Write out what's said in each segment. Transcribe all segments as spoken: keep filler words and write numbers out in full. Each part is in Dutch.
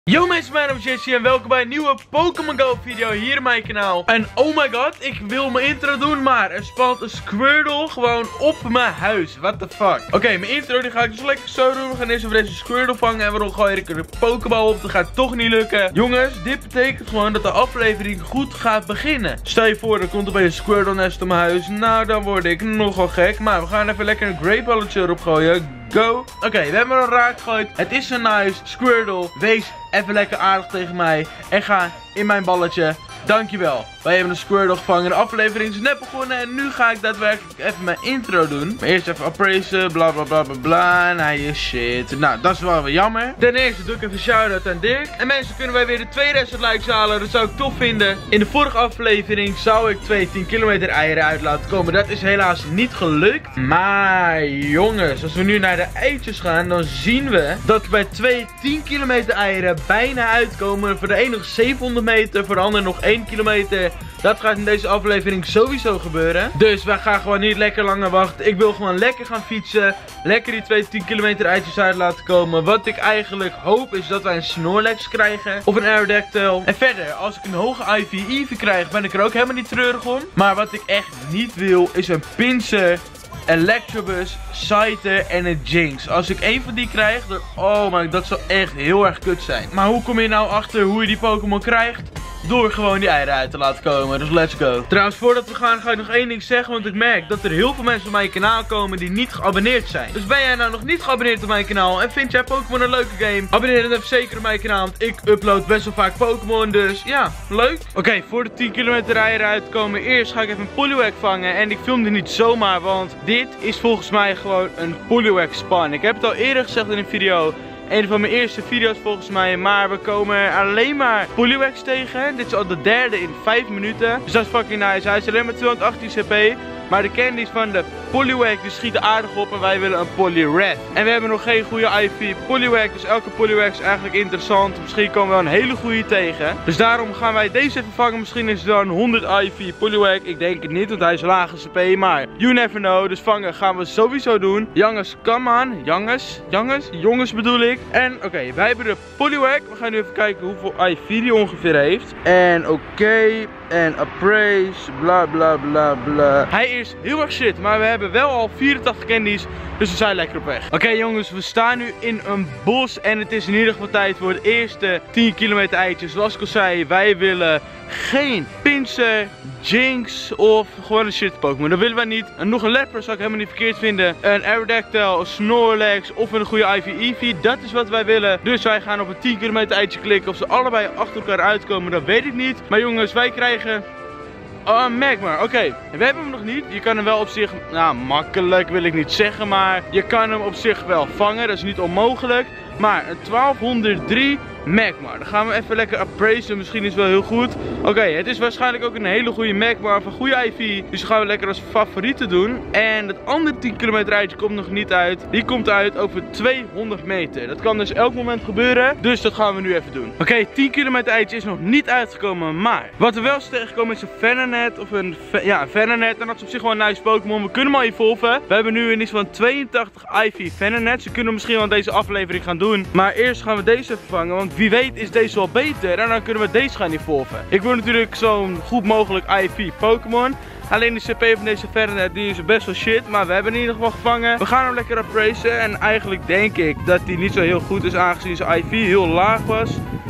Yo mensen, mijn naam is Jesse en welkom bij een nieuwe Pokémon Go video hier op mijn kanaal. En oh my god, ik wil mijn intro doen, maar er spant een Squirtle gewoon op mijn huis. What the fuck. Oké, okay, mijn intro die ga ik dus lekker zo doen. We gaan eerst even deze Squirtle vangen en waarom gooi ik er een Pokéball op. Dat gaat toch niet lukken. Jongens, dit betekent gewoon dat de aflevering goed gaat beginnen. Stel je voor, er komt er bij een Squirtle nest op mijn huis. Nou, dan word ik nogal gek. Maar we gaan even lekker een Great Balletje erop gooien. Go. Oké, okay, we hebben hem raak gegooid. Het is een nice. Squirtle, wees even lekker aardig tegen mij. En ga in mijn balletje. Dankjewel. Wij hebben een Squirtle gevangen. De aflevering is net begonnen. En nu ga ik daadwerkelijk even mijn intro doen. Maar eerst even appraisen. Bla bla bla bla bla. En hij is shit. Nou, dat is wel weer jammer. Ten eerste doe ik even een shout-out aan Dirk. En mensen, kunnen wij weer de twee resten likes halen. Dat zou ik tof vinden. In de vorige aflevering zou ik twee tien kilometer eieren uit laten komen. Dat is helaas niet gelukt. Maar jongens, als we nu naar de eitjes gaan, dan zien we dat bij twee tien kilometer eieren bijna uitkomen. Voor de een nog zevenhonderd meter. Voor de ander nog één kilometer. Dat gaat in deze aflevering sowieso gebeuren. Dus wij gaan gewoon niet lekker langer wachten. Ik wil gewoon lekker gaan fietsen. Lekker die twee tien kilometer eitjes uit laten komen. Wat ik eigenlijk hoop is dat wij een Snorlax krijgen. Of een Aerodactyl. En verder, als ik een hoge I V Eevee krijg, ben ik er ook helemaal niet treurig om. Maar wat ik echt niet wil is een Pinsir, Electabuzz, Scyther en een Jynx. Als ik één van die krijg, dan, oh maar dat zou echt heel erg kut zijn. Maar hoe kom je nou achter hoe je die Pokémon krijgt? Door gewoon die eieren uit te laten komen. Dus let's go. Trouwens, voordat we gaan, ga ik nog één ding zeggen. Want ik merk dat er heel veel mensen op mijn kanaal komen die niet geabonneerd zijn. Dus ben jij nou nog niet geabonneerd op mijn kanaal en vind jij Pokémon een leuke game? Abonneer dan even zeker op mijn kanaal. Want ik upload best wel vaak Pokémon. Dus ja, leuk. Oké, okay, voor de tien kilometer eieren uitkomen. Eerst ga ik even een Poliwag vangen. En ik film dit niet zomaar. Want dit is volgens mij gewoon een Poliwag spawn. Ik heb het al eerder gezegd in een video. Een van mijn eerste video's volgens mij. Maar we komen er alleen maar Poliwags tegen. Dit is al de derde in vijf minuten. Dus dat is fucking nice. Hij is alleen maar tweehonderdachttien C P. Maar de candies van de Poliwag die schieten aardig op. En wij willen een Poliwrath. En we hebben nog geen goede I V Poliwag. Dus elke Poliwag is eigenlijk interessant. Misschien komen we wel een hele goede tegen. Dus daarom gaan wij deze even vangen. Misschien is het dan honderd I V Poliwag. Ik denk het niet, want hij is lage C P. Maar you never know. Dus vangen gaan we sowieso doen. Jongens, come on. Jongens. Jongens. Jongens bedoel ik. En oké, okay, wij hebben de Poliwag. We gaan nu even kijken hoeveel I V die ongeveer heeft. En oké. Okay, en appraise. Bla bla bla bla. Hij is heel erg shit. Maar we hebben wel al vierentachtig candies. Dus we zijn lekker op weg. Oké okay, jongens, we staan nu in een bos. En het is in ieder geval tijd voor het eerste tien kilometer eitje. Zoals ik al zei, wij willen geen Pinsir, Jynx of gewoon een shit Pokémon. Dat willen wij niet. En nog een Lapras zou ik helemaal niet verkeerd vinden. Een Aerodactyl, een Snorlax of een goede I V Eevee. Dat is wat wij willen. Dus wij gaan op een tien kilometer eitje klikken. Of ze allebei achter elkaar uitkomen, dat weet ik niet. Maar jongens, wij krijgen Oh, een Magmar, oké. Okay. We hebben hem nog niet. Je kan hem wel op zich, nou makkelijk wil ik niet zeggen, maar je kan hem op zich wel vangen. Dat is niet onmogelijk. Maar een twaalfhonderddrie Magmar. Dan gaan we even lekker appraisen. Misschien is het wel heel goed. Oké, okay, het is waarschijnlijk ook een hele goede Magmar van goede I V. Dus die gaan we lekker als favoriete doen. En het andere tien kilometer eitje komt nog niet uit. Die komt uit over tweehonderd meter. Dat kan dus elk moment gebeuren. Dus dat gaan we nu even doen. Oké, okay, tien kilometer eitje is nog niet uitgekomen. Maar wat we wel eens tegenkomen is een Venonat. Of een, ja, een Venonat. En dat is op zich wel een nice Pokémon. We kunnen hem al evolven. We hebben nu in ieder geval tweeëntachtig I V Venonat. Ze kunnen misschien wel deze aflevering gaan doen. Maar eerst gaan we deze vervangen. Want wie weet is deze wel beter. En dan kunnen we deze gaan evolven. Ik wil natuurlijk zo'n goed mogelijk I V Pokémon. Alleen de C P van deze Venonat die is best wel shit. Maar we hebben in ieder geval gevangen. We gaan hem lekker appraisen. En eigenlijk denk ik dat hij niet zo heel goed is. Aangezien zijn I V heel laag was.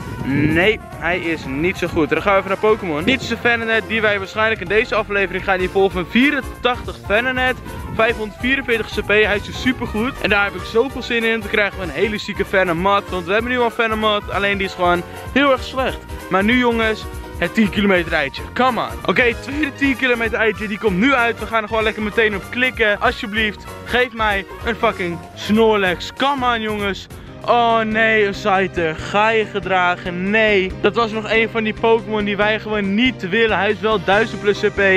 Nee, hij is niet zo goed. Dan gaan we even naar Pokémon. Dit is de Venonat die wij waarschijnlijk in deze aflevering gaan evolven. vierentachtig Venonat. vijfhonderdvierenveertig C P. Hij is dus super goed. En daar heb ik zoveel zin in. Dan krijgen we een hele zieke Venomoth. Want we hebben nu al een Venomoth. Alleen die is gewoon heel erg slecht. Maar nu jongens, het tien kilometer eitje. Come on. Oké, okay, tweede tien kilometer eitje. Die komt nu uit. We gaan er gewoon lekker meteen op klikken. Alsjeblieft, geef mij een fucking Snorlax. Come on jongens. Oh nee, een Scyther. Ga je gedragen? Nee. Dat was nog een van die Pokémon die wij gewoon niet willen. Hij is wel duizend plus C P.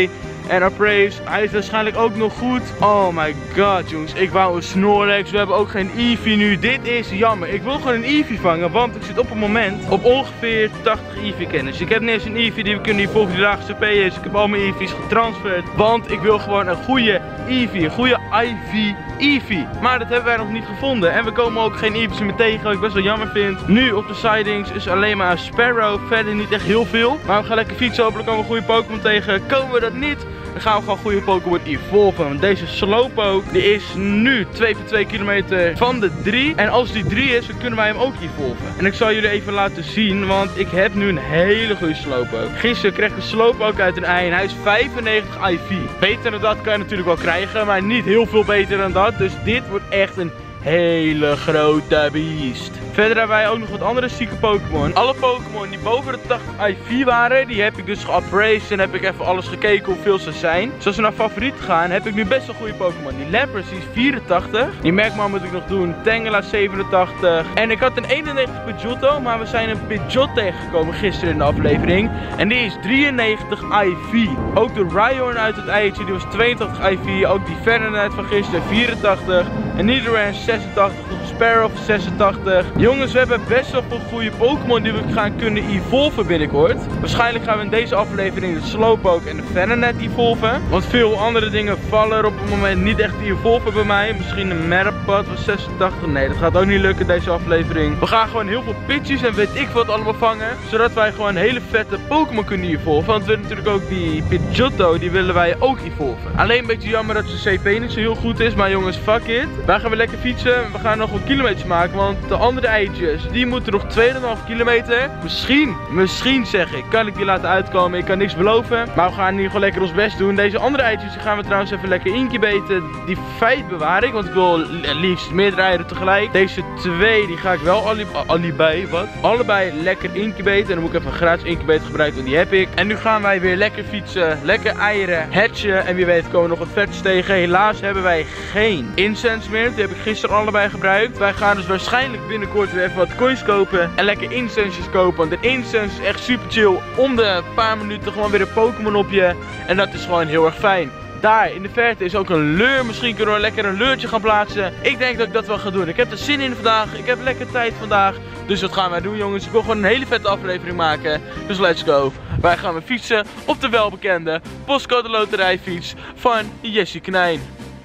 En Appraise, hij is waarschijnlijk ook nog goed. Oh my god jongens, ik wou een Snorlax. We hebben ook geen Eevee nu. Dit is jammer. Ik wil gewoon een Eevee vangen, want ik zit op het moment op ongeveer tachtig Eevee kennis. Ik heb niet eens een Eevee die we kunnen hier volgen die lage C P is. Ik heb al mijn Eevees getransferd, want ik wil gewoon een goede Eevee, een goede I V Eevee. Maar dat hebben wij nog niet gevonden. En we komen ook geen Eevees meer tegen, wat ik best wel jammer vind. Nu op de sidings is alleen maar een Sparrow. Verder niet echt heel veel. Maar we gaan lekker fietsen. Hopelijk komen we een goede Pokémon tegen. Komen we dat niet, dan gaan we gewoon goede Pokémon evolven. Want deze Slowpoke, die is nu twee komma twee kilometer van de drie. En als die drie is, dan kunnen wij hem ook evolven. En ik zal jullie even laten zien, want ik heb nu een hele goede Slowpoke. Gisteren kreeg ik een Slowpoke uit een ei en hij is vijfennegentig I V. Beter dan dat kan je natuurlijk wel krijgen, maar niet heel veel beter dan dat. Dus dit wordt echt een hele grote beest. Verder hebben wij ook nog wat andere zieke Pokémon. Alle Pokémon die boven de tachtig I V waren, die heb ik dus geappraised en heb ik even alles gekeken hoeveel ze zijn. Dus als we naar favoriet gaan, heb ik nu best wel goede Pokémon. Die Lapras die is vierentachtig. Die Magmar moet ik nog doen. Tangela zevenentachtig. En ik had een eenennegentig Pidgeotto, maar we zijn een Pidgeot tegengekomen gisteren in de aflevering. En die is drieënnegentig I V. Ook de Rhyhorn uit het eitje, die was tweeëntachtig I V. Ook die Ferronet van gisteren vierentachtig. En Nidoran zesentachtig. Nog een Sparrow zesentachtig. Jongens, we hebben best wel veel goede Pokémon die we gaan kunnen evolven binnenkort. Waarschijnlijk gaan we in deze aflevering de Slowpoke en de Ferronet evolven. Want veel andere dingen vallen er op het moment niet echt te evolven bij mij. Misschien een Metapod van zesentachtig. Nee, dat gaat ook niet lukken deze aflevering. We gaan gewoon heel veel pitches en weet ik wat allemaal vangen. Zodat wij gewoon hele vette Pokémon kunnen evolven. Want we willen natuurlijk ook die Pidgeotto, die willen wij ook evolven. Alleen een beetje jammer dat zijn C P niet zo heel goed is. Maar jongens, fuck it. Wij gaan weer lekker fietsen. We gaan nog wel kilometers maken. Want de andere eitjes, die moeten nog twee komma vijf kilometer. Misschien, misschien zeg ik, kan ik die laten uitkomen. Ik kan niks beloven. Maar we gaan in ieder geval lekker ons best doen. Deze andere eitjes die gaan we trouwens even lekker incubaten. Die vijf bewaar ik, want ik wil liefst meerdere eieren tegelijk. Deze twee, die ga ik wel alli allebei, wat? Allebei lekker incubaten. En dan moet ik even een gratis incubator gebruiken, want die heb ik. En nu gaan wij weer lekker fietsen, lekker eieren hatchen. En wie weet komen we nog wat vets tegen. Helaas hebben wij geen incense meer. Die heb ik gisteren allebei gebruikt. Wij gaan dus waarschijnlijk binnenkort weer even wat coins kopen. En lekker incenses kopen. Want een incense is echt super chill. Om de paar minuten gewoon weer een Pokémon op je. En dat is gewoon heel erg fijn. Daar in de verte is ook een leur. Misschien kunnen we lekker een leurtje gaan plaatsen. Ik denk dat ik dat wel ga doen. Ik heb er zin in vandaag. Ik heb lekker tijd vandaag. Dus dat gaan wij doen, jongens. Ik wil gewoon een hele vette aflevering maken. Dus let's go. Wij gaan weer fietsen op de welbekende Postcode Loterijfiets van Jessie Knijn.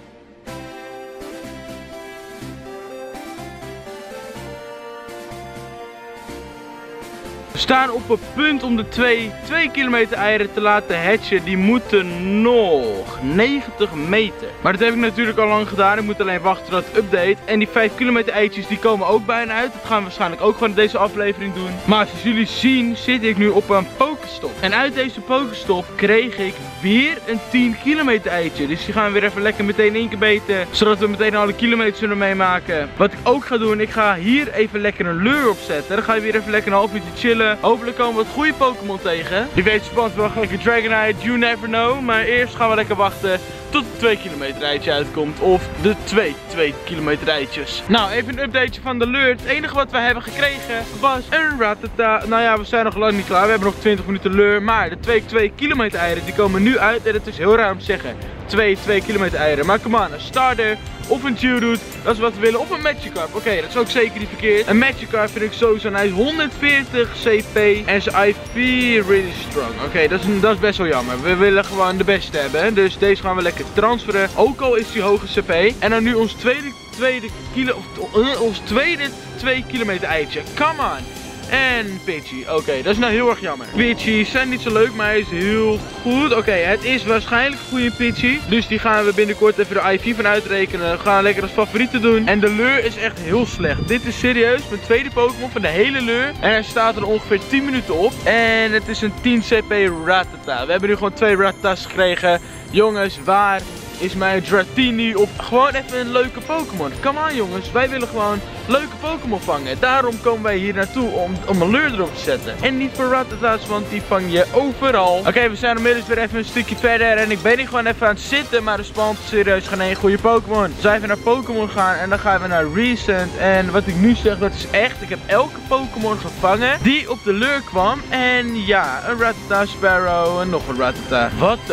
We staan op het punt om de twee, twee kilometer eieren te laten hatchen. Die moeten nog negentig meter. Maar dat heb ik natuurlijk al lang gedaan. Ik moet alleen wachten tot het update. En die vijf kilometer eitjes die komen ook bijna uit. Dat gaan we waarschijnlijk ook gewoon in deze aflevering doen. Maar zoals jullie zien zit ik nu op een Pokestop. En uit deze Pokestop kreeg ik weer een tien kilometer eitje. Dus die gaan we weer even lekker meteen incubaten. Zodat we meteen alle kilometers kunnen meemaken. Wat ik ook ga doen, ik ga hier even lekker een leur op zetten. Dan ga je weer even lekker een half uurtje chillen. Hopelijk komen we wat goede Pokémon tegen. Wie weet spannend wel lekker Dragonite, you never know. Maar eerst gaan we lekker wachten tot het twee kilometer eitje uitkomt. Of de twee twee kilometer eitjes. Nou, even een updateje van de leur. Het enige wat we hebben gekregen was een Rattata. Nou ja, we zijn nog lang niet klaar. We hebben nog twintig minuten leur. Maar de twee twee kilometer eieren die komen nu uit. En het is heel raar om te zeggen. twee twee kilometer eieren. Maar come on, een starter of een Geodude, dat is wat we willen. Of een Magikarp. Oké, okay, dat is ook zeker niet verkeerd. Een Magikarp vind ik sowieso. Hij is honderdveertig C P en zijn I V really strong. Oké, okay, dat, dat is best wel jammer. We willen gewoon de beste hebben. Dus deze gaan we lekker transferen. Ook al is hij hoge C P. En dan nu ons tweede, tweede kilo, of, uh, ons tweede twee kilometer eitje. Come on. En Pidgey. Oké, okay, dat is nou heel erg jammer. Pidgey's zijn niet zo leuk, maar hij is heel goed. Oké, okay, het is waarschijnlijk een goede Pidgey. Dus die gaan we binnenkort even de I V van uitrekenen. We gaan lekker als favorieten doen. En de leur is echt heel slecht. Dit is serieus mijn tweede Pokémon van de hele leur. En hij staat er ongeveer tien minuten op. En het is een tien C P Rattata. We hebben nu gewoon twee Rattatas gekregen. Jongens, waar is mijn Dratini op gewoon even een leuke Pokémon? Come on jongens, wij willen gewoon leuke Pokémon vangen. Daarom komen wij hier naartoe om, om een leur erop te zetten. En niet voor Rattata's, want die vang je overal. Oké, okay, we zijn inmiddels weer even een stukje verder. En ik ben hier gewoon even aan het zitten, maar de spant serieus geen één goede Pokémon. Dus even naar Pokémon gaan en dan gaan we naar Recent. En wat ik nu zeg, dat is echt, ik heb elke Pokémon gevangen die op de leur kwam. En ja, een Rattata, Sparrow en nog een Rattata. What the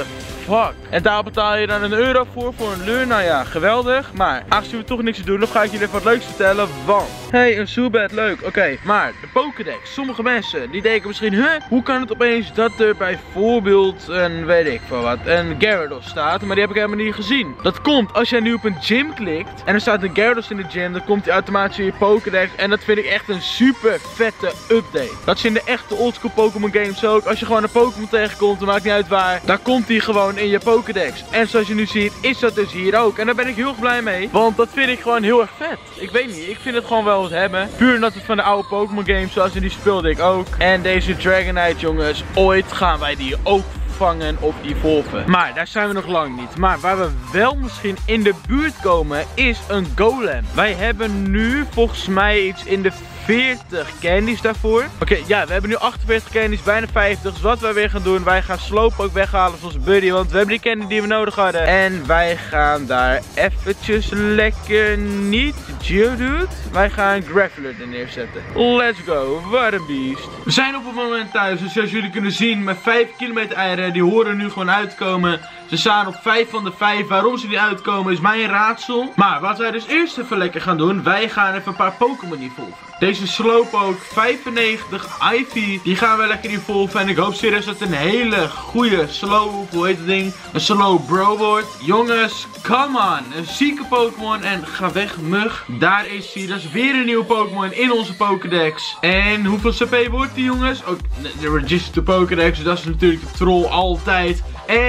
fuck. En daar betaal je dan een euro voor, voor een lure. Nou ja, geweldig. Maar aangezien we toch niks te doen, dan ga ik jullie even wat leuks vertellen. Want, hey, een Zubat, leuk. Oké, okay, maar de Pokédex. Sommige mensen, die denken misschien, huh, hoe kan het opeens dat er bijvoorbeeld een, weet ik veel wat, een Gyarados staat. Maar die heb ik helemaal niet gezien. Dat komt als jij nu op een gym klikt en er staat een Gyarados in de gym, dan komt hij automatisch in je Pokédex. En dat vind ik echt een super vette update. Dat is in de echte oldschool Pokémon games ook. Als je gewoon een Pokémon tegenkomt, dan maakt niet uit waar, daar komt hij gewoon in je Pokédex. En zoals je nu ziet, is dat dus hier ook. En daar ben ik heel erg blij mee, want dat vind ik gewoon heel erg vet. Ik weet niet, ik vind het gewoon wel wat hebben. Puur omdat het van de oude Pokémon games, zoals in die speelde ik ook. En deze Dragonite, jongens, ooit gaan wij die ook vangen of evolven. Maar daar zijn we nog lang niet. Maar waar we wel misschien in de buurt komen is een golem. Wij hebben nu volgens mij iets in de veertig candies daarvoor. Oké, okay, ja, we hebben nu achtenveertig candies, bijna vijftig. Dus wat wij weer gaan doen, wij gaan Slowpoke weghalen van onze buddy. Want we hebben die candy die we nodig hadden. En wij gaan daar eventjes lekker niet Geodude. Wij gaan Graveler er neerzetten. Let's go, wat een beest. We zijn op het moment thuis, dus zoals jullie kunnen zien, met vijf kilometer eieren, die horen nu gewoon uitkomen. Ze staan op vijf van de vijf. Waarom ze niet uitkomen is mijn raadsel. Maar wat wij dus eerst even lekker gaan doen, wij gaan even een paar Pokémon evolven. Deze Slowpoke vijfennegentig Ivy, die gaan we lekker evolven. En ik hoop serieus dat het een hele goede slow, hoe heet het ding? Een slow bro wordt. Jongens, come on. Een zieke Pokémon en ga weg mug. Daar is hij. Dat is weer een nieuwe Pokémon in onze Pokédex. En hoeveel C P wordt die, jongens? Oh, de Register Pokédex, dat is natuurlijk de troll altijd.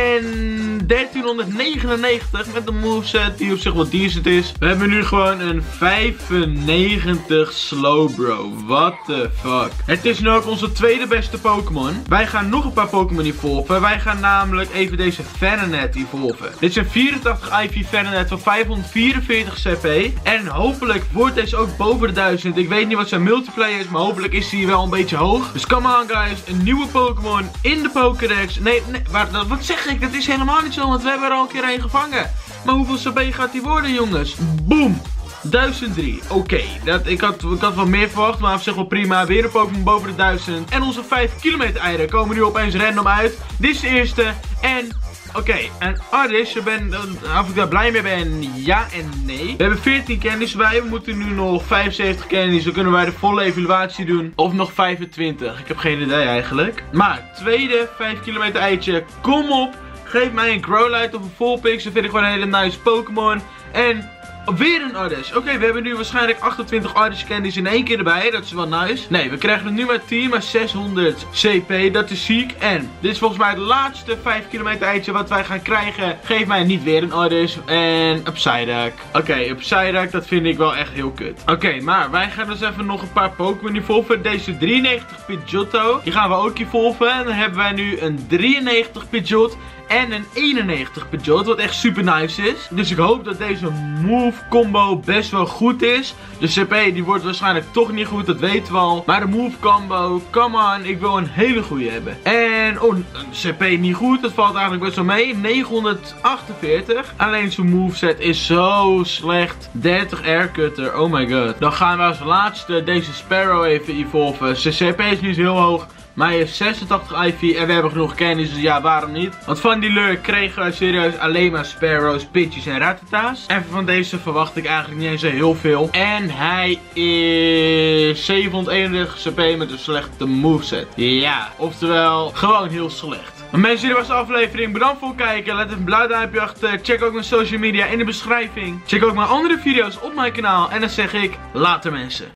En dertienhonderdnegenennegentig met een moveset die op zich wat decent is. We hebben nu gewoon een vijfennegentig Slowbro. What the fuck. Het is nu ook onze tweede beste Pokémon. Wij gaan nog een paar Pokémon evolven. Wij gaan namelijk even deze Venonat evolven. Dit is een vierentachtig I V Venonat van vijfhonderdvierenveertig C P. En hopelijk wordt deze ook boven de duizend. Ik weet niet wat zijn multiplayer is, maar hopelijk is hij wel een beetje hoog. Dus come on guys, een nieuwe Pokémon in de Pokédex. Nee, nee, waar, wat zeg ik? Dat is helemaal niet zo, want we hebben er al een keer een gevangen. Maar hoeveel C P gaat die worden, jongens? Boom! duizend drie. Oké, okay. ik, had, ik had wat meer verwacht, maar op zich wel prima. Weer een Pokémon boven de duizend. En onze vijf kilometer eieren komen nu opeens random uit. Dit is de eerste. En... Oké, okay, en Ardis, je bent, uh, of ik daar blij mee ben, ja en nee. We hebben veertien candies bij, we moeten nu nog vijfenzeventig candies, dan kunnen wij de volle evaluatie doen. Of nog vijfentwintig, ik heb geen idee eigenlijk. Maar, tweede vijf kilometer eitje, kom op. Geef mij een Growlithe of een Vulpix, dat vind ik gewoon een hele nice Pokémon. En... weer een Ardis. Oké, okay, we hebben nu waarschijnlijk achtentwintig Ardis candies in één keer erbij. Dat is wel nice. Nee, we krijgen het nu met tien, maar zeshonderd C P. Dat is ziek. En dit is volgens mij het laatste vijf kilometer eitje wat wij gaan krijgen. Geef mij niet weer een Ardis. En een Psyduck. Oké, okay, een Psyduck, dat vind ik wel echt heel kut. Oké, okay, maar wij gaan dus even nog een paar Pokémon evolven. Deze drieënnegentig Pidgeotto. Die gaan we ook evolven. En dan hebben wij nu een drieënnegentig Pidgeot. En een eenennegentig Pidgeot, wat echt super nice is. Dus ik hoop dat deze move combo best wel goed is. De C P die wordt waarschijnlijk toch niet goed, dat weten we al. Maar de move combo, come on, ik wil een hele goede hebben. En, oh, een C P niet goed, dat valt eigenlijk best wel mee. negenhonderdachtenveertig. Alleen zijn moveset is zo slecht. dertig aircutter, oh my god. Dan gaan we als laatste deze Sparrow even evolven. Zijn C P is niet heel hoog. Maar hij heeft zesentachtig I V en we hebben genoeg candies, dus ja, waarom niet? Want van die lure kregen we serieus alleen maar Sparrows, Pidgeys en Rattatas. En van deze verwacht ik eigenlijk niet eens zo heel veel. En hij is zevenhonderdeenendertig C P met een slechte moveset. Ja, oftewel, gewoon heel slecht. Maar mensen, dit was de aflevering. Bedankt voor het kijken. Laat even een blauw duimpje achter. Check ook mijn social media in de beschrijving. Check ook mijn andere video's op mijn kanaal. En dan zeg ik, later mensen.